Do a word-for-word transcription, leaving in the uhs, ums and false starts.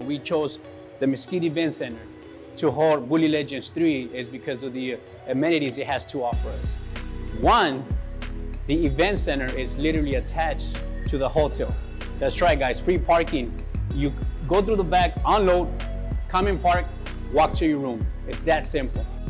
We chose the Mesquite Event Center to hold Bully Legends three is because of the amenities it has to offer us. One, the event center is literally attached to the hotel. That's right, guys, free parking. You go through the back, unload, come and park, walk to your room. It's that simple.